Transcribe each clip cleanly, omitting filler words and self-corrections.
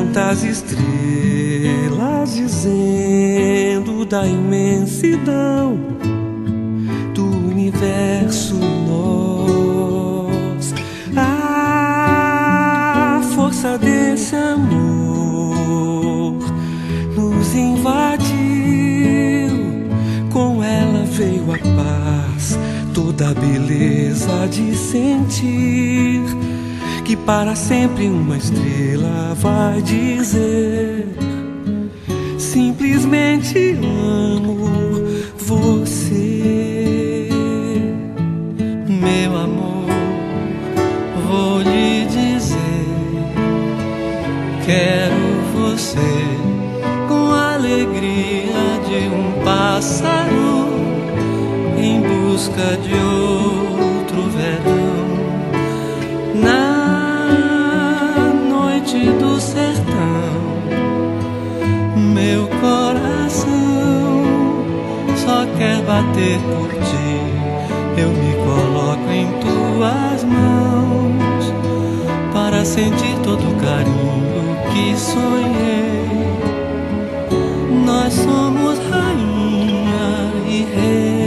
Tantas estrelas dizendo da imensidão do universo nós. A força desse amor nos invadiu, com ela veio a paz, toda a beleza de sentir que para sempre uma estrela vai dizer: simplesmente amo você. Meu amor, vou lhe dizer, quero você com a alegria de um pássaro em busca de outro verão. Na noite do sertão, meu coração só quer bater por ti. Eu me coloco em tuas mãos para sentir todo o carinho que sonhei. Nós somos rainha e rei.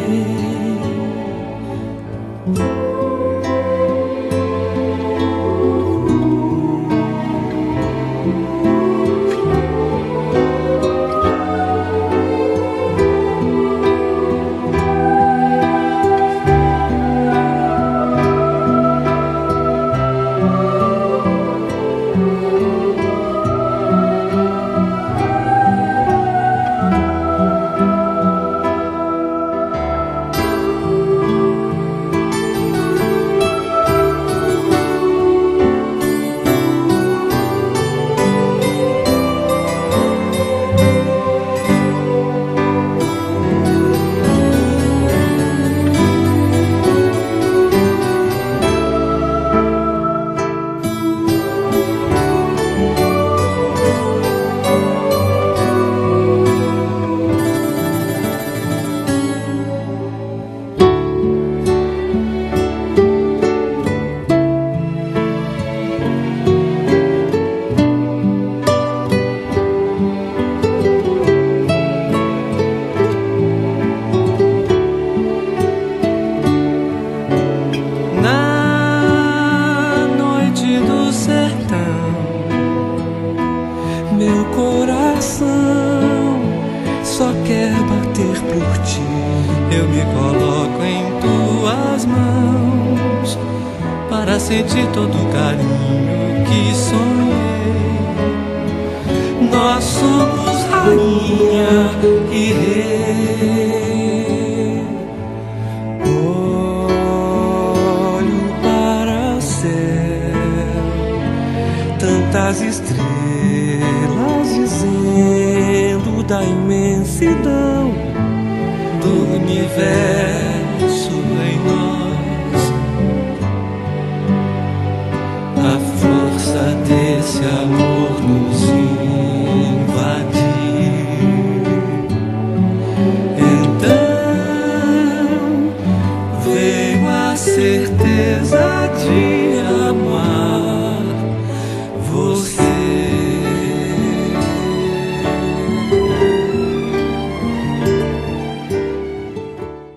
Meu coração só quer bater por ti. Eu me coloco em tuas mãos para sentir todo o carinho que sonhei. Nós somos rainha e rei. Olho para o céu, tantas estrelas dizendo da imensidão do universo em nós. A força desse amor nos invadiu. Então veio a certeza de